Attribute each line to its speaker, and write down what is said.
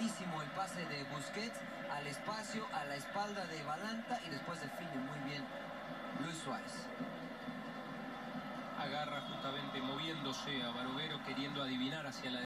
Speaker 1: Perfectísimo el pase de Busquets al espacio, a la espalda de Balanta y después define muy bien Luis Suárez.
Speaker 2: Agarra justamente moviéndose a Barovero, queriendo adivinar hacia la